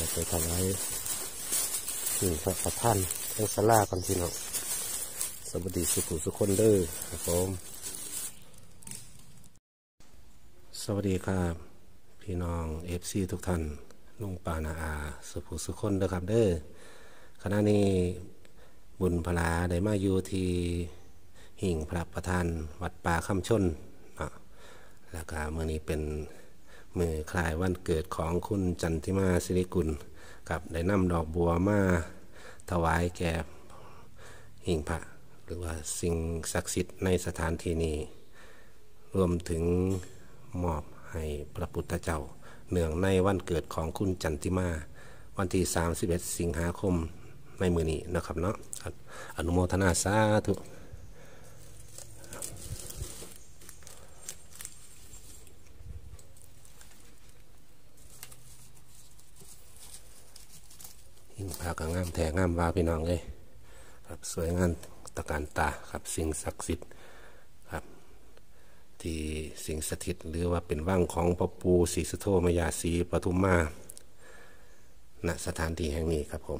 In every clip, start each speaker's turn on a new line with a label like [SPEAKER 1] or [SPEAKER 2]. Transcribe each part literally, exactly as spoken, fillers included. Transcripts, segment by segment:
[SPEAKER 1] ไปทำไว้หิ่งพระประธานทั้งศาลากันพี่น้องสวัสดีสุขุสุขคนเด้อครับผมสวัสดีครับพี่น้องเอฟซีทุกท่านลุงปานาอาสุขุสุขคนเด้อครับเด้อขณะนี้บุญพลาได้มาอยู่ที่หิ่งพระประธานวัดป่าคำชนเนาะแล้วก็เมื่อนี้เป็นมือคลายวันเกิดของคุณจันทิมาสิริกุลกับได้นำดอกบัวมาถวายแก่หิ่งพระหรือว่าสิ่งศักดิ์สิทธิ์ในสถานที่นี้รวมถึงมอบให้พระพุทธเจ้าเนื่องในวันเกิดของคุณจันทิมาวันที่สามสิบเอ็ดสิงหาคมในมือนี้นะครับเนาะอนุโมทนาสาธุหิ่งพระก็งามแท้งามว่าพี่น้องเลยครับสวยงามตะการตาครับสิ่งศักดิ์สิทธิ์ครับที่สิ่งสถิตหรือว่าเป็นว่างของพ่อปู่ศรีสุโธมยาศรีปทุมมาณสถานที่แห่งนี้ครับผม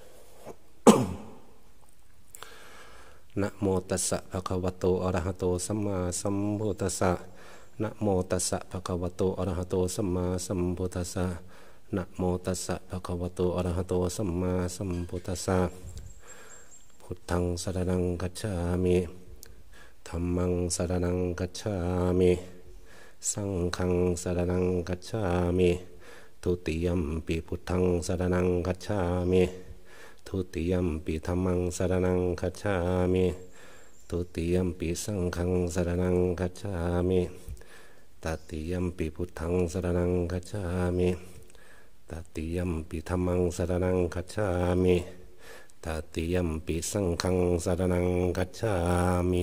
[SPEAKER 1] นะโมตัสสะภะคะวะโตอะระหะโตสัมมาสัมพุทธัสสะนะโมตัสสะภะคะวะโตอะระหะโตสัมมาสัมพุทธัสสะนะโมตัสสะภะคะวะโตอะระหะโตสัมมาสัมพุทธัสสะพุทธังสรณังคัจฉามิธัมมังสรณังคัจฉามิสังฆังสรณังคัจฉามิทุติยัมปิพุทธังสรณังคัจฉามิทุติยัมปิธัมมังสรณังคัจฉามิทุติยัมปิสังฆังสรณังคัจฉามิตติยัมปิพุทธังสรณังคัจฉามิตติยัมปิธัมมังสรณังคัจฉามิตติยัมปิสังฆังสรณังคัจฉามิ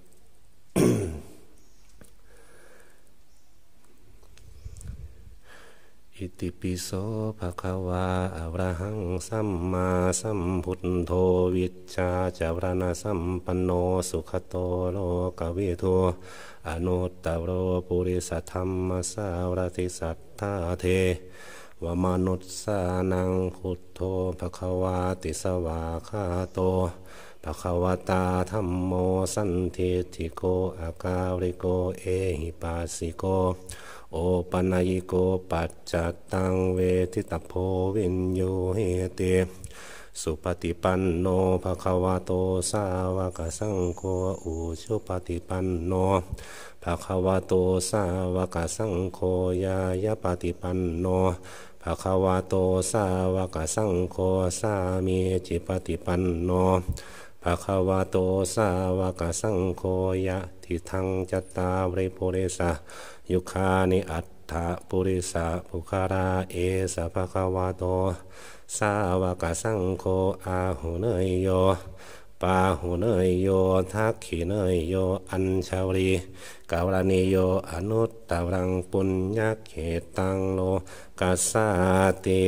[SPEAKER 1] อิติปิโสภะคะวาอะระหังสัมมาสัมพุทโธวิชชาจารณะสัมปันโนสุขโตโลกวิทูอนุตตโรปุริสธรรมสารติสัทธาเทวมนุสสานังพุทโธภคววาติสวาคาโตภควตาธัมโมสันทิฏฐิโกอากาลิโกเอหิปัสสิโกโอปัญญิโกปัจจัตตังเวทิตโพวินโยเหติสุปฏิปันโนภควโตสาวกสังโฆอุชุปฏิปันโนภควโตสาวกสังโฆยายปฏิปันโนภควโตสาวกสังโฆสามีจิปฏิปันโนภควโตสาวกสังโฆยะทิทังจัตตาริปุริสะยุคานิอัตถะปุริสะภุคาราเอสะภควโตสาวกสังโฆอาหุเนยโยปาหุเนยโยทักขิเนยโยอัญชาวรีกาวรณิโยอนุตตรังปุญญเขตังโลกัสสาติ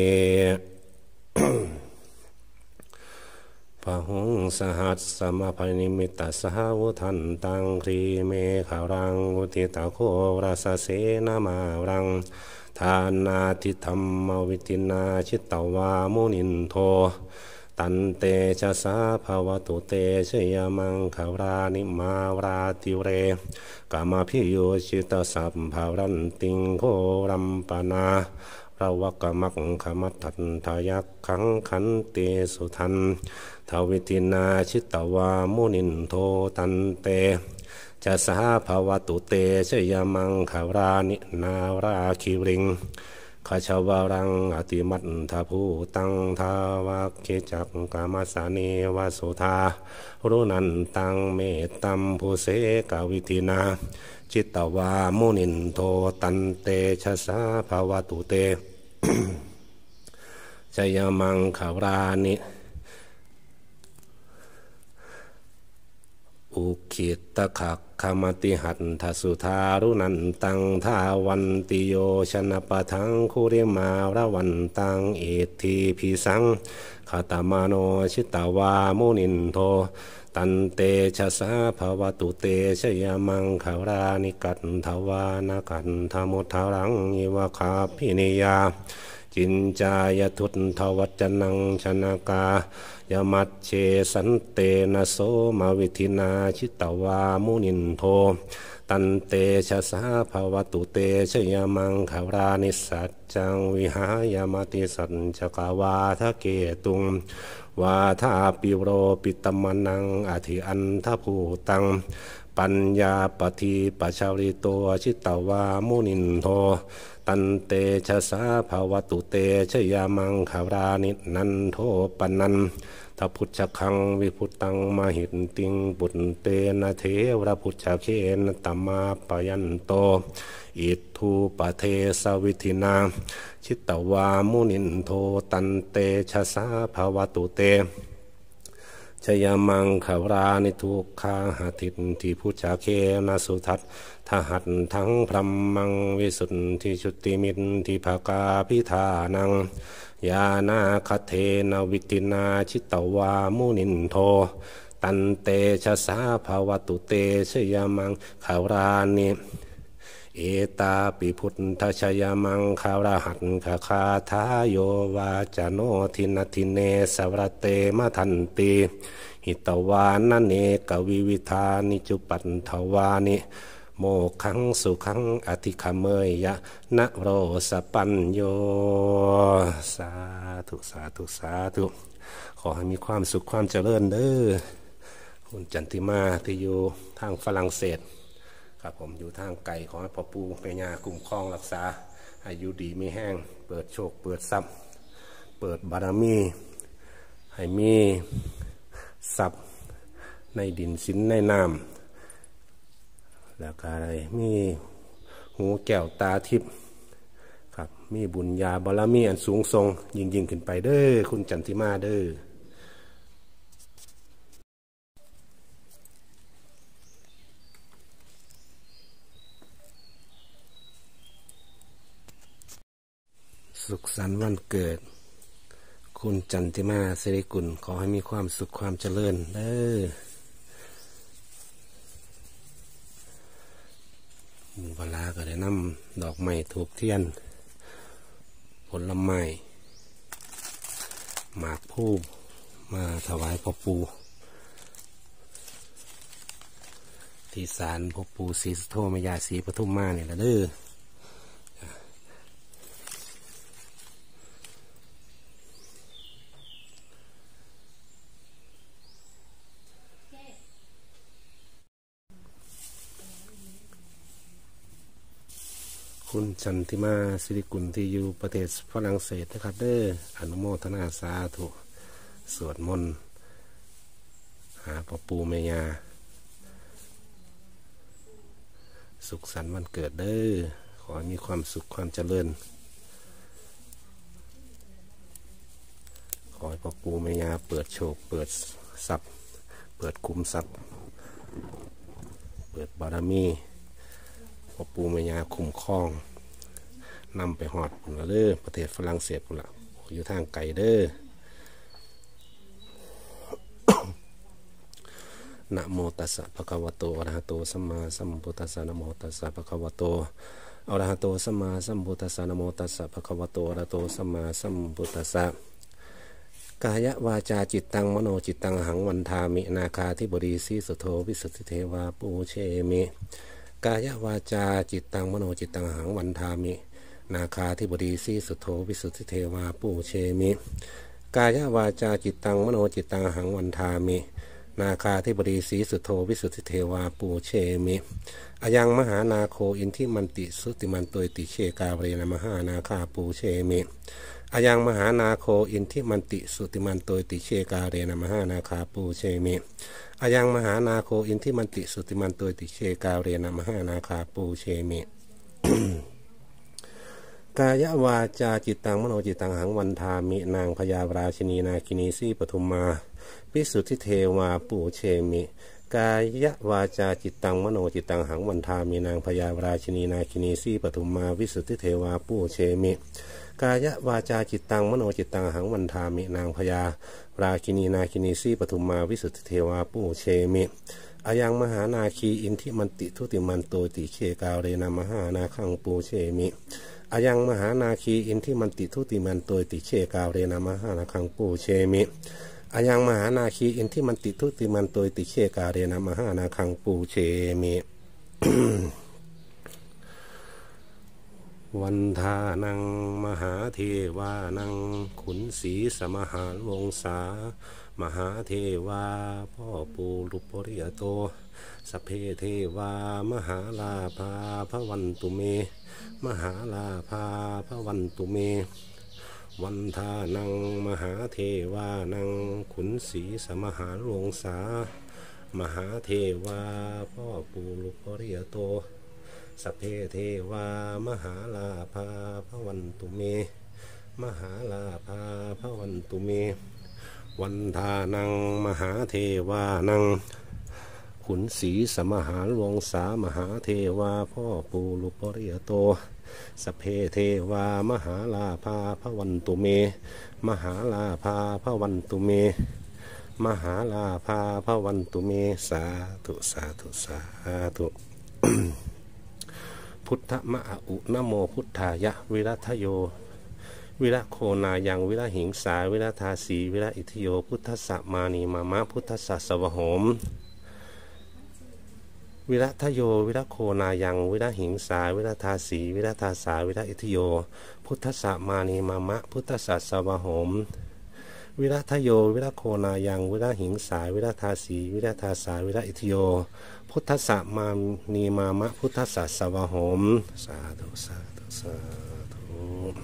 [SPEAKER 1] พหุงสหัสสมภนิมิตสหวุทันตังครีเมขารังอุติตาโคราสเสนามารังทานาทิธรรมวิตินาชิตตวามุนินโทตันเตชะสาภวตุเตชยมังคารานิมาวราติเรกามาพิโยชิตสัมภารันติงโครัมปนาระวกมักขมัตถันทายักขังขันเตสุทันทวิตินาชิตตวามุนินโทตันเตจะสาภวตุเตชยมังคารานินาราคิริงขชาวรังอติมัตถภูตังทาวะเกจักกามาสานีวาสุธารุนันตังเมตตัมภูเสกวิตินาจิตตวามุนินโทตันเตชะสาภวตุเตชยมังคารานิอุคิตะขักขมติหัตถสุธารุนันตังทาวันติโยชนะปะทังคุริมาระวันตังเอทีพิสังขตามาโนชิตาวามุนินโทตันเตชะสาภวตุเตชยมังคารานิกัตถวานากัตถมุทารังอิวะคาพินิยาจินจายทุตทวัจนังชนากายมัจเชสันเตนะโสมาวิธินาชิตวามุนินโทตันเตชะสาภวตุเตชยมังคารานิสัจจังวิหายามติสัจจกวาทะเกตุงวาทาปิโรปิตมนังอธิอันทภูตังปัญญาปฏิปัชาริโตชิตวามุนินโทตันเตชะสาภวตุเตชยมังคารานินันโทปนันทัพพุทธคังวิพุตตังมหิตติงปุตเตนะเทวรพุทธเคนตัมมาปยันโตอิทูปเทสวิธินาชิตวามุนินโทตันเตชะสาภวตุเตชยมังขาวรานิทุกขาหาทิตติพุทธเคนะสุทัตทหัตทั้งพรหมังวิสุทธิชุติมิตติภากาพิธานังยานาคเทนวิตินาชิตวามุนินโทตันเตชะสาภวตุเตชยมังขาวรานิเอตาปิพุทธชยมังคารหัตถคาทาโยวาจโนทินทิเนสวรเตมทันติหิตวานเนกวิวิธานิจุปันทวานิโมขังสุขังอธิขเมยยะนะโรสปัญโยสาธุสาธุสาธุขอให้มีความสุขความเจริญเด้อคุณจันทิมาที่อยู่ทางฝรั่งเศสครับผมอยู่ทางไกลขอให้พ่อปู่แม่ย่าคุ้มครองรักษาให้อยู่ดีไม่แห้งเปิดโชคเปิดทรัพย์เปิดบารมีให้มีทรัพย์ในดินสินในน้ำแล้วก็อะไรมีหูแก้วตาทิพย์ครับมีบุญญาบารมีอันสูงส่งยิ่งยิ่งขึ้นไปเด้อคุณจันทิมาเด้อสุขสันต์วันเกิดคุณจันทิมาสิริกุลขอให้มีความสุขความเจริญเด้อมุบลาก็ได้นำดอกไม้ถูกเทียนผลไม้หมากผู้มาถวายพ่อปู่ที่ศาลพ่อปู่ศรีสุโธแม่ย่าศรีปทุมมาเนี่ยละเด้อคุณจันทิมาสิริกุลที่อยู่ประเทศฝรั่งเศสนะครับเด้ออนุโมทนาสาธุสวดมนต์หาพ่อปู่แม่ย่าสุขสันต์วันเกิดเด้อขอให้มีความสุขความเจริญขอให้พ่อปู่แม่ย่าเปิดโชคเปิดทรัพย์เปิดคุ้มทรัพย์เปิดบารมีพ่อปู่แม่ย่าคุ้มครองนำไปหอดปุ่นละเด้อประเทศฝรั่งเศสปุ่นละอยู่ทางไกลเด้อ นะโมตัสสะภะคะวะโตอะระหะโตสัมมาสัมพุทธัสสะนะโมตัสสะภะคะวะโตอะระหะโตสัมมาสัมพุทธัสสะนะโมตัสสะภะคะวะโตอะระหะโตสัมมาสัมพุทธัสสะกายวาจาจิตตังมโนจิตตังหังวันทามินาคาธิบดีสีสุโธวิสุทธิเทวาปูเชมิกายวาจาจิตตังมโนจิตตังหังวันทามินาคาธิบดีสีสุโธวิสุทธิเทวาปูเชมิกายวาจาจิตตังมโนจิตตังหังวันทามินาคาธิบดีสีสุโธวิสุทธิเทวาปูเชมิอายังมหานาโคอินทิมันติสุติมันตุติเชกาเวนะมหานาคาปูเชมิอายังมหานาโคอินทิมันติสุติมันตุติเชกาเรนะมหานาคาปูเชมิอายังมหานาโคอินทิมันติสุติมันตุติเชกาเรนะมหานาคาปูเชมิ กายวาจาจิตตังมโนจิตตังหังวันทามินางพญาราชินีนาคินีสีปทุมมาวิสุทธิเทวาปูเชมิกายวาจาจิตตังมโนจิตตังหังวันทามินางพญาราชินีนาคินีสีปทุมมาวิสุทธิเทวาปูเชมิกายวาจาจิตตังมโนจิตตังหังวันทามินางพญาราชินีนาคินีสีปทุมมาวิสุทธิเทวาปูเชมิอายังมหานาคีอินทิมันติทุติมันโตติเชกาเรนะมหานาคังปูเชมิอายังมหานาคีอินที่มันติทุติมันตัวติเชกาวเรนามหานาคังปูเชมิอายังมหานาคีอินที่มันติทุติมันตัวติเชกาเรนามหานาคังปูเชมิ วันทานังมหาเทวานังขุนศรีสมหาวงศามหาเทวาพ่อปูรุปริยโตสัพเพเทวามหาลาภาพระวันตุเมมหาลาภาพระวันตุเมวันทานังมหาเทวานังขุนศรีสมหาวงศามหาเทวาพ่อปูรุปริยโตสัพเพเทวามหาลาภาพระวันตุเมมหาลาภาพระวันตุเมวันทานังมหาเทวานังขุนศรีสมหาวงศามหาเทวาพ่อปูรุปริยโตสัพเพเทวามหาลาภาพระวันตุเมมหาลาภาพระวันตุเมมหาลาภาพระวันตุเมสาธุสาธุสาธุ พุทธมะอุนะโมพุทธายะวิรัตโยวิระโคนายังวิระหิงสาวิระทาสีวิระอิทิโยพุทธสมานีมามะพุทธสัสวโหมวิระทโยวิระโคนายังวิระหิงสาวิระทาสีวิระทาสาวิระอิทิโยพุทธสมานีมามะพุทธสัสวโหมวิระทโยวิระโคนายังวิระหิงสาวิระทาสีวิระทาสาวิระอิทิโยพุทธสมานีมามะพุทธสัสวโหมสาธุสาธุสาธุ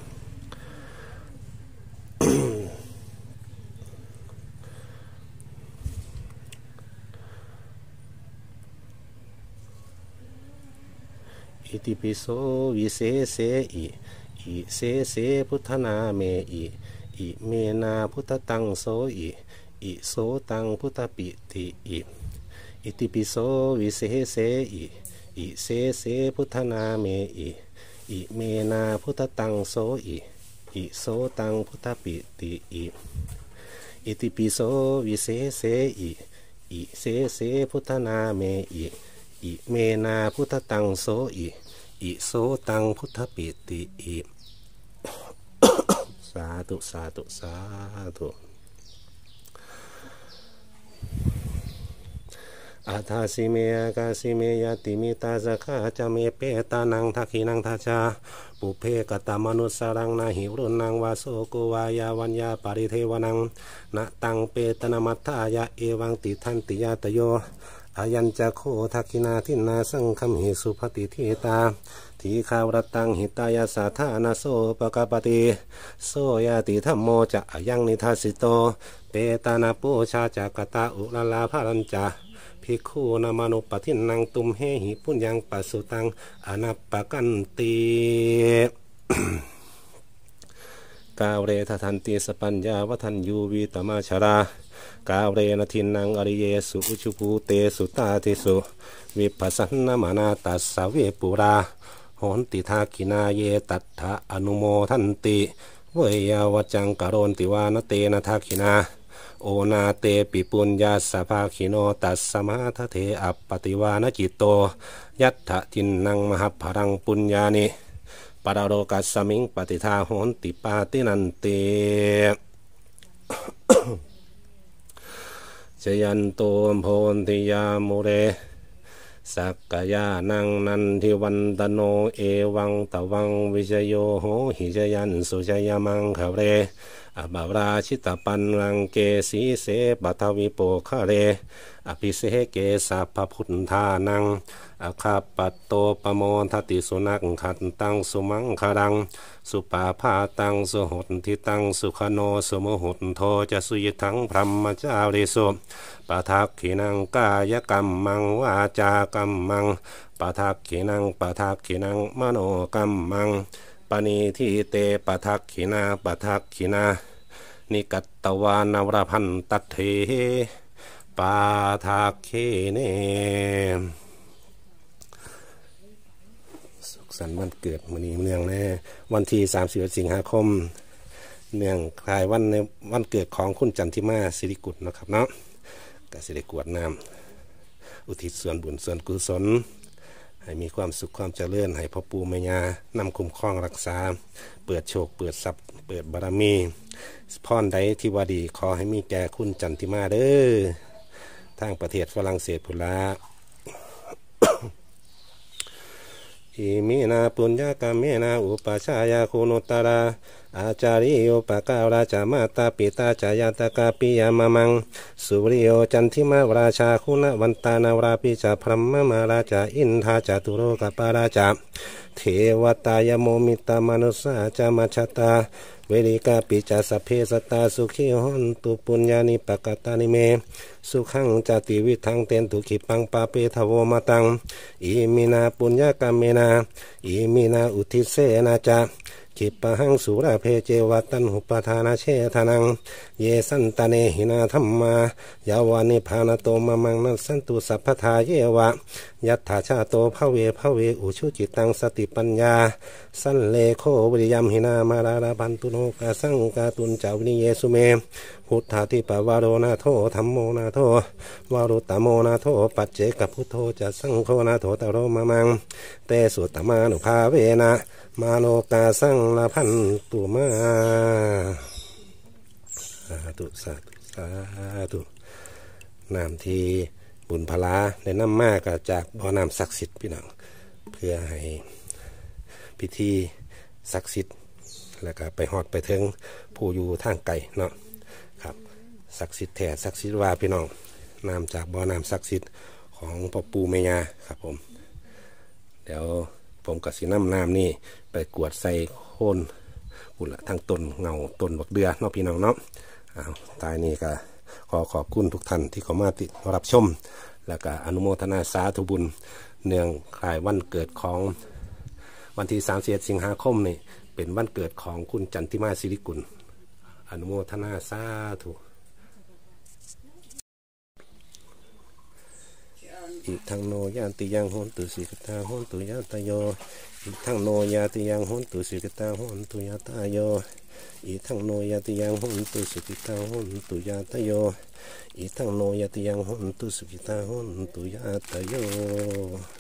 [SPEAKER 1] อิติปิโสวิเศษอิอิเสเสพุทธนาเมอิอิเมนาพุทธตังโสอิอิโสตังพุทธปิติอิอิติปิโสวิเศษอิอิเสเสพุทธนาเมอิอิเมนาพุทธตังโสอิอิโสตังพุทธปิติอิอิติปิโสวิเศษอิอิเสเสพุทธนาเมอิอิเมนาพุทธตังโสอิอิโสตังพุทธปิติอิสาธุสาธุสาธุอาทาสิเมกาสิเมยติมิตาสขาจะเมเปตานังทักขินังทัจจาปุเพกตามนุสรังนาหิวรุนังวาโสโกวายาวัญญาปริเทวนังนะตังเปตนามัทธายะเอวังติทันติยาตโยอายัญจะโคทักขินาทินาสังคัมหิสุภติเทตาทีขาวรตังหิตายาสาธานาโสปกปติโสยติธัมโมจะอายังนิทัสสิโตเปตานาปูชาจักตาอุลลาภารัญจาภิกขุนามานุปทินังตุมเฮหิปุญญังปัสสุตังอนัปปกันติกาเรททันติสปัญญาวัฒนยูวิตมาชรากาเรนทินังอริเยสุอุชุภูเตสุตาติสุวิปัสสนามานาตัสสะเวปุราโหนติทาคินาเยตัตถะอนุโมทันติเวยาวจังกโรนติวานเตนะทักขินาโอนาเตปิปุญญาสภาคิโนตัสสมาทเทอัปปติวานจิตโตยัตถะทินนังมหพรังปุญญานิปารโรกัสสมิงปฏิทาโหนติปาตินันเตจยันโตโพนทิยามุเรสักกายานังนันทิวันตโนเอวังตวังวิจโยโหหิจยันสุจยมังขเรอบาราชิตปันลังเกสีเสปัทวิโปคะเรอภิเสเกสัพพุทธานังอาคาปัตโตปโมทติสุนักขันตังสุมังคารังสุปาพาตังสุหดทิตังสุขโนสุโมหุโทจะสุยทังพรหมจาริสุปทักขินังกายกรรมังวาจากรรมังปทักขินังปทักขินังมโนกรรมังปณีทิเตปทักขินาปทักขินานิกัตตวานวรพันตัตเถปาทักขิเนสุขสันต์วันเกิดมื้อนี้เนื่องในวันที่สามสิบเอ็ดสิงหาคมเนื่องคล้ายวันในวันเกิดของคุณจันทิมาสิริกุลนะครับเนาะก็สิได้กรวดน้ำอุทิศส่วนบุญส่วนกุศลให้ให้มีความสุขความเจริญให้พ่อปู่แม่ย่านำคุ้มครองรักษาเปิดโชคเปิดทรัพย์เปิดบารมีพรใดที่ว่าดีขอให้มีแก่คุณจันทิมาเด้อทางประเทศฝรั่งเศสพุนละอิมินาปุญญากาเมนาอุปชายาคุณุตตราอาจาริโยปะการาจามาตาปิตาจายาตกาปิยามะมังสุริโยจันทิมาราชาคุณวันตานาวราปิจาพรหมมาราชาอินทาจตุโรกปาราชาเทวตายโมมิตามนุสาจามัชตาเวริกาปิจาสเพสตาสุขีหอนตุปุญญานิปกตานิเมสุขังจติวิทังเตนตุขิปังปาเปทโวมาตังอิมินาปุญญากาเมนาอิมินาอุทิเสนาจาขิปะหังสุราเพเจวัตันหุปทานาเชทนังเยสันตเนหินาธรรมายาวานิพานโตมะมังนัสสันตุสัพพทาเยวะยัตถาชาโตภเวภเวอุชุจิตังสติปัญญาสันเลโควิริยมหินามาราราพันตุโนกาสังกาตุนจาวินิเยสุเมพุทธาธิปวารโรนาโทธัมโมนาโทวารุตตโมนาโทปัจเจกพุทโธจะสังโฆนาโทตโรมะมังเตสุตตมานุภาเวนะมาโนกาสังละพันตุมาสาธุสาธุสาธุนามทีบุญพลาได้นำมากจากบ่อน้ำศักดิ์สิทธิ์พี่น้องเพื่อให้พิธีศักดิ์สิทธิ์แล้วก็ไปหอดไปถึงผู้อยู่ทางไกลเนาะครับศักดิ์สิทธิ์แท้ศักดิ์สิทธิ์ว่าพี่น้องนำจากบ่อน้ำศักดิ์สิทธิ์ของพ่อปู่แม่ย่าครับผมเดี๋ยวผมกับสีน้ำน้ำนี่ไปกวดใส่โคนกุละทั้งต้นเงาต้นบักเดือเนาะพี่น้องเนาะอ้าวตายนี่ก็ขอขอบคุณทุกท่านที่เข้ามาติดรับชมแล้วก็อนุโมทนาสาธุบุญเนื่องคล้ายวันเกิดของวันที่สามสิบเอ็ดสิงหาคมนี่เป็นวันเกิดของคุณจันทิมาศิริกุลอนุโมทนาสาธุอิทังโนยานติยังโหนตุสิกตาโหนตุยาตโยอิทังโนยาติยังโหนตุสิกตาโหนตุยาตโยอิทังโนยาติยังโหนตุสิกตาโหนตุยาตโยอิทังโนยาติยังโหนตุสิกตาโหนตุยาตโย